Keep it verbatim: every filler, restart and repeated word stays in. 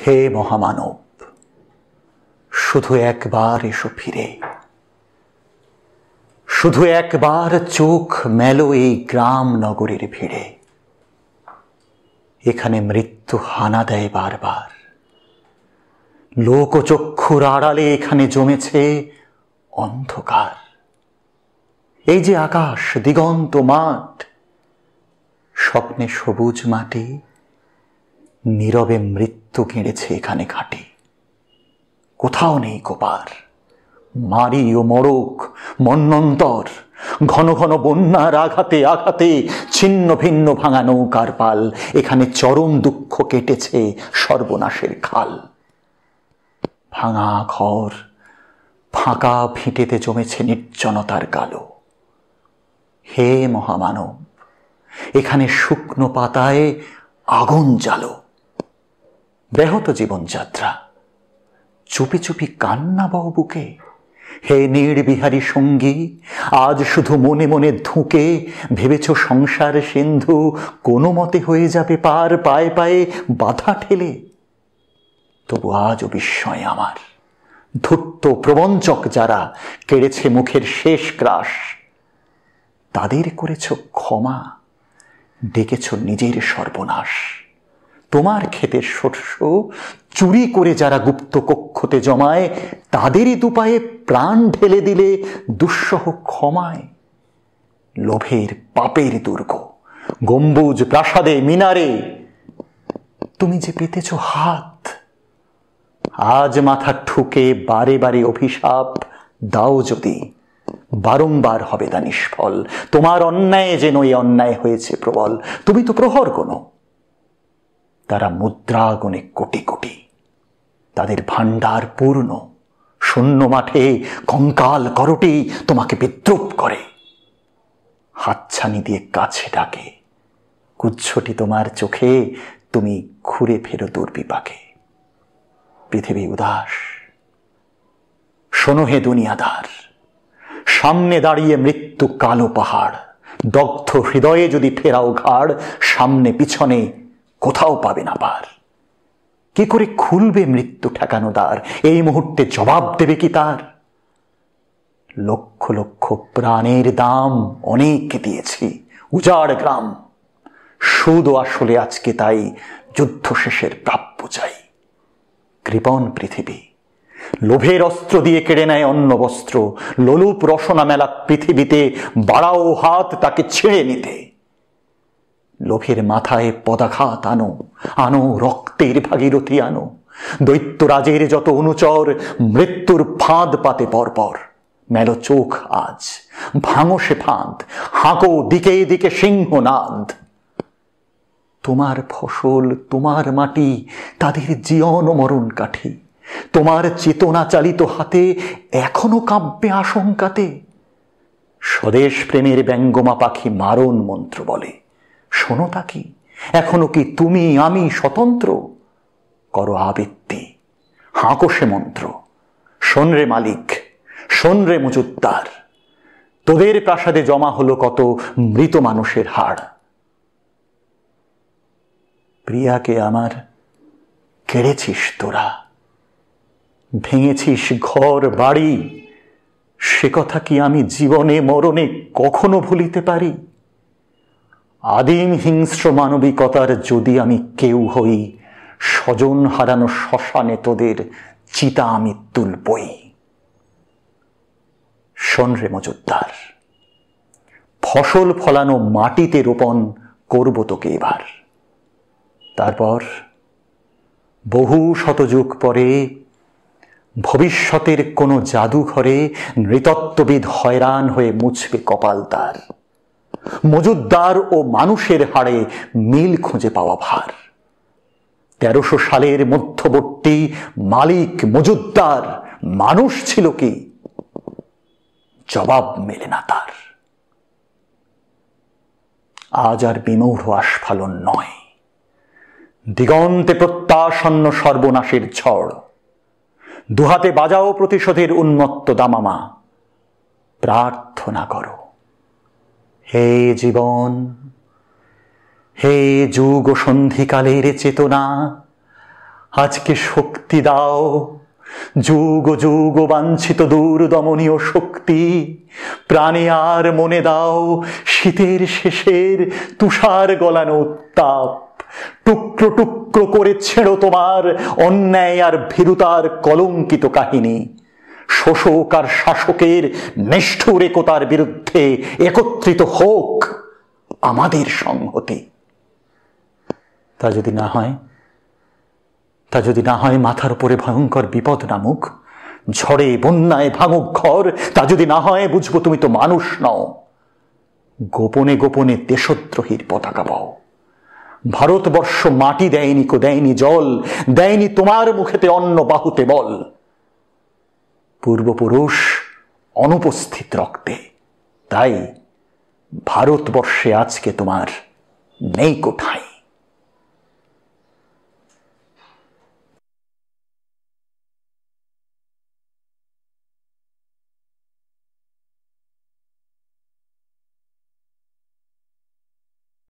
হে মহামানব, শুধু একবার এসো ফিরে, শুধু একবার চোখ মেলো এই গ্রাম নগরের ভিড়ে। এখানে মৃত্যু হানা দেয় বারবার, লোকচক্ষুর আড়ালে এখানে জমেছে অন্ধকার। এই যে আকাশ, দিগন্ত, মাঠ, স্বপ্নে সবুজ মাটি, নীরবে মৃত্যু গেড়েছে এখানে ঘাটে। কোথাও নেই কোপার, মারি ও মড়ক, মন্বন্তর, ঘন ঘন বন্যার আঘাতে আঘাতে ছিন্ন ভিন্ন ভাঙা নৌকার পাল। এখানে চরম দুঃখ কেটেছে সর্বনাশের খাল। ভাঙা ঘর, ফাঁকা ভিটেতে জমেছে নির্জনতার কালো। হে মহামানব, এখানে শুকনো পাতায় আগুন জ্বালো। ব্যাহত জীবনযাত্রা, চুপি চুপি কান্না বও বুকে। হে নির্বিহারী সঙ্গী, আজ শুধু মনে মনে ধুঁকে ভেবেছ সংসার সিন্ধু কোনো মতে হয়ে যাবে পার, পায়ে পায়ে বাধা ঠেলে। তবু আজও বিস্ময় আমার, ধূর্ত প্রবঞ্চক যারা কেড়েছে মুখের শেষ গ্রাস, তাদের করেছ ক্ষমা, ডেকেছ নিজের সর্বনাশ। তোমার ক্ষেতের শস্য চুরি করে যারা গুপ্ত কক্ষতে জমায়, তাদেরই দুপায়ে প্রাণ ঢেলে দিলে দুঃসহ ক্ষমায়। লোভের পাপের দুর্গ, গম্বুজ প্রাসাদে মিনারে তুমি যে পেতেছ হাত, আজ মাথা ঠুকে বারে বারে অভিশাপ দাও যদি, বারংবার হবে তা নিষ্ফল। তোমার অন্যায় যেন এই অন্যায় হয়েছে প্রবল। তুমি তো প্রহর গোনো, তারা মুদ্রা গুণে কোটি কোটি। তাদের ভাণ্ডার পূর্ণ, শূন্য মাঠে কঙ্কাল করটি তোমাকে বিদ্রুপ করে। হাতছানি দিয়ে কাছে ডাকে, কুচ্ছটি তোমার চোখে, তুমি ঘুরে ফেরো দুর্বিপাকে। পৃথিবী উদাস, শোনো হে দুনিয়াদার, সামনে দাঁড়িয়ে মৃত্যু কালো পাহাড়। দগ্ধ হৃদয়ে যদি ফেরাও ঘাড়, সামনে পিছনে কোথাও পাবে না পার। কি করে খুলবে মৃত্যু ঠেকানো দ্বার, এই মুহূর্তে জবাব দেবে কি তার? লক্ষ লক্ষ প্রাণের দাম অনেক দিয়েছি, উজাড় গ্রাম, সুদ আসলে আজকে তাই যুদ্ধ শেষের প্রাপ্য চাই। কৃপণ পৃথিবী, লোভের অস্ত্র দিয়ে কেড়ে নেয় অন্ন বস্ত্র। লোলুপ রসনা মেলা পৃথিবীতে, বাড়াও হাত তাকে ছেড়ে নিতে। লোভের মাথায় পদাঘাত আনো, আনো রক্তের ভাগীরথী আনো। দৈত্যরাজের যত অনুচর, মৃত্যুর ফাঁদ পাতে পরপর। মেলো চোখ আজ, ভাঙো সে ফাঁদ, হাঁকো দিকে দিকে সিংহনাদ। তোমার ফসল, তোমার মাটি, তাদের জীবন মরণ কাঠি। তোমার চেতনা চালিত হাতে এখনো কাব্যে আশঙ্কাতে। স্বদেশ প্রেমের ব্যঙ্গমা পাখি মারণ মন্ত্র বলে, শোনো তা কি? এখনো কি তুমি আমি স্বতন্ত্র? করো আবৃত্তি, হাঁকো সে মন্ত্র। শোন রে মালিক, শোন রে মজুদ্দার, তোদের প্রাসাদে জমা হলো কত মৃত মানুষের হাড়। প্রিয়াকে আমার কেড়েছিস তোরা, ভেঙেছিস ঘর বাড়ি। সে কথা কি আমি জীবনে মরণে কখনো ভুলিতে পারি? আদিম হিংস্র মানবিকতার যদি আমি কেউ হই, স্বজন হারানো শ্মশানে তোদের চিতা আমি তুলবই। শোন রে মজুদ্দার, ফসল ফলানো মাটিতে রোপণ করব তোকে এবার। তারপর বহু শতযুগ পরে ভবিষ্যতের কোনো জাদুঘরে নৃতত্ত্ববিদ হয়রান হয়ে মুছবে কপাল তার। মজুদ্দার ও মানুষের হাড়ে মিল খুঁজে পাওয়া ভার। তেরোশো সালের মধ্যবর্তী মালিক মজুদ্দার মানুষ ছিল কি? জবাব মেলে না তার। আজ আর বিমূঢ় আস্ফালন নয়, দিগন্তে প্রত্যাসন্ন সর্বনাশের ঝড়। দুহাতে বাজাও প্রতিশোধের উন্মত্ত দামামা, প্রার্থনা করো হে জীবন, হে যুগ সন্ধিকালের চেতনা, আজকে শক্তি দাও, যুগ যুগ বাঞ্ছিত দূর দমনীয় শক্তি, প্রাণে আর মনে দাও শীতের শেষের তুষার গলানো উত্তাপ। টুকরো টুকরো করে ছেড়ো তোমার অন্যায় আর ভীরুতার কলঙ্কিত কাহিনী। শোষক আর শাসকের নিষ্ঠুর একতার বিরুদ্ধে একত্রিত হোক আমাদের সংহতি। তা যদি না হয় তা যদি না হয় মাথার উপরে ভয়ঙ্কর বিপদ নামুক, ঝড়ে বন্যায় ভাঙুক ঘর, তা যদি না হয় বুঝবো তুমি তো মানুষ নও। গোপনে গোপনে দেশদ্রোহীর পতাকা পাও। ভারতবর্ষ মাটি দেয়নি কো দেয়নি জল, দেয়নি তোমার মুখেতে অন্ন বাহুতে বল। পূর্বপুরুষ অনুপস্থিত রক্তে, তাই ভারতবর্ষে আজকে তোমার নেই কো ঠাঁই।